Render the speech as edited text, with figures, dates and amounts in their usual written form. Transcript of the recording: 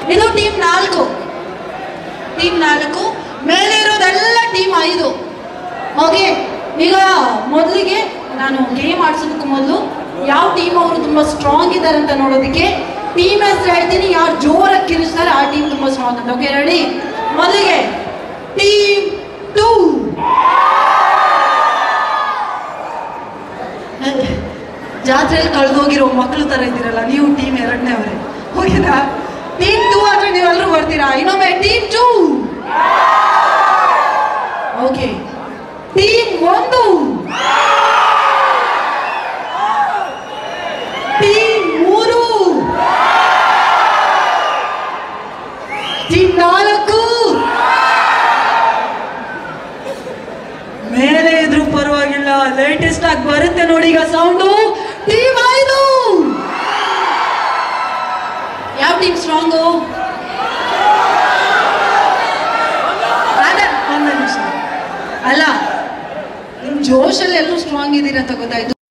ಇದು team 4. Team 4 ಮೇಲೆ ಇರೋದೆಲ್ಲ ಟೀಮ್ 5. ಓಕೆ, ಈಗ ಮೊದಲಿಗೆ ನಾನು ಗೇಮ್ ಆಡ್ಸೋದಕ್ಕೂ ಮೊದಲು ಯಾವ ಟೀಮ್ ಅವರು ತುಂಬಾ ಸ್ಟ್ರಾಂಗ್ ಇದ್ದಾರೆ ಅಂತ ನೋಡೋದಕ್ಕೆ ಟೀಮ್ ಹೆಸರು ಹೇಳ್ತೀನಿ. ಯಾರು ಜೋರಾಗಿ ಕಿರಿಸ್ತಾರೆ ಆ ಟೀಮ್ ತುಂಬಾ ಸ್ಟ್ರಾಂಗ್ ಅಂತ. Okay, ready? ಮೊದಲಿಗೆ ಟೀಮ್ 2. ಜಾತ್ರೆಯಲ್ಲಿ ಕಳೆದೋಗಿರೋ ಮಕ್ಕಳು ತರ ಇದ್ದೀರಲ್ಲ ನೀವು, ಟೀಮ್ 2ನೇವರೇ. ಓಕೆನಾ? ಟೀಮ್ 2 ಆದ್ರೆ ನೀವೆಲ್ಲರೂ ಬರ್ತೀರಾ? ಇನ್ನೊಮ್ಮೆ team 2. Okay, team 1. Team 3. Team 4. ಮೇಲೆ ಇದ್ರೂ ಪರವಾಗಿಲ್ಲ, ಲೇಟೆಸ್ಟ್ ಆಗಿ ಬರುತ್ತೆ ನೋಡಿ ಈಗ ಸೌಂಡು. ಟೀಮ್ 5. ಯಾವ ಟೀಮ್ ಸ್ಟ್ರಾಂಗು? ಒಂದ್ ನಿಮಿಷ, ಅಲ್ಲ ನಿಮ್ ಜೋಶಲ್ಲಿ ಎಲ್ಲರೂ ಸ್ಟ್ರಾಂಗ್ ಇದ್ದೀರ ಅಂತ ಗೊತ್ತಾಯ್ತು.